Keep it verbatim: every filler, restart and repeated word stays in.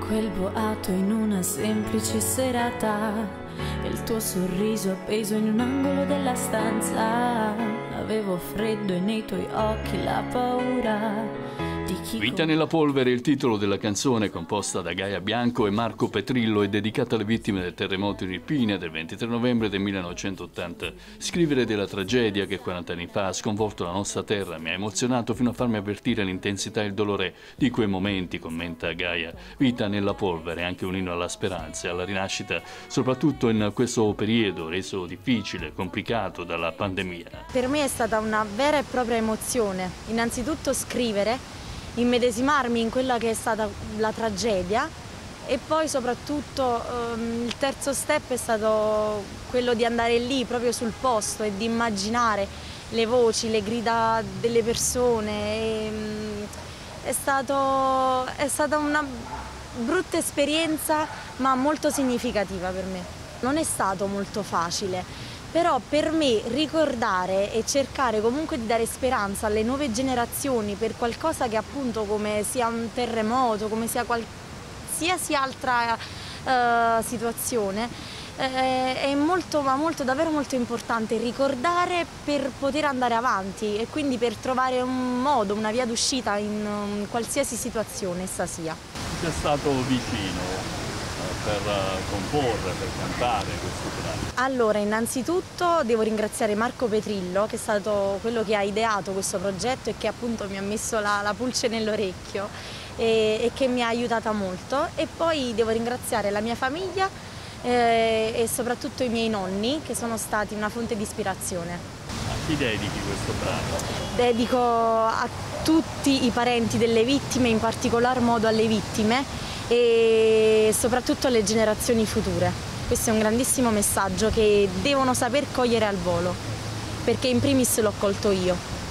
quel boato in una semplice serata, e il tuo sorriso appeso in un angolo della stanza. Avevo freddo e nei tuoi occhi la paura di chi... Vita nella polvere è il titolo della canzone, composta da Gaia Bianco e Marco Petrillo e dedicata alle vittime del terremoto in Irpinia del ventitré novembre del millenovecentottanta. Scrivere della tragedia che quaranta anni fa ha sconvolto la nostra terra mi ha emozionato fino a farmi avvertire l'intensità e il dolore di quei momenti, commenta Gaia. Vita nella polvere è anche un inno alla speranza e alla rinascita, soprattutto in questo periodo reso difficile, complicato dalla pandemia. Per me è stata una vera e propria emozione, innanzitutto scrivere, immedesimarmi in quella che è stata la tragedia, e poi soprattutto ehm, il terzo step è stato quello di andare lì proprio sul posto e di immaginare le voci, le grida delle persone. E, mh, è, stato, è stata una brutta esperienza ma molto significativa per me. Non è stato molto facile. Però per me ricordare e cercare comunque di dare speranza alle nuove generazioni per qualcosa che appunto come sia un terremoto, come sia qualsiasi altra uh, situazione, eh, è molto, ma molto, davvero molto importante ricordare per poter andare avanti e quindi per trovare un modo, una via d'uscita in um, qualsiasi situazione essa sia. Chi è stato vicino per comporre, per cantare questo brano? Allora, innanzitutto devo ringraziare Marco Petrillo, che è stato quello che ha ideato questo progetto e che appunto mi ha messo la, la pulce nell'orecchio e, e che mi ha aiutata molto. E poi devo ringraziare la mia famiglia eh, e soprattutto i miei nonni, che sono stati una fonte di ispirazione. A chi dedichi questo brano? Dedico a tutti i parenti delle vittime, in particolar modo alle vittime, e soprattutto alle generazioni future. Questo è un grandissimo messaggio che devono saper cogliere al volo, perché in primis l'ho colto io.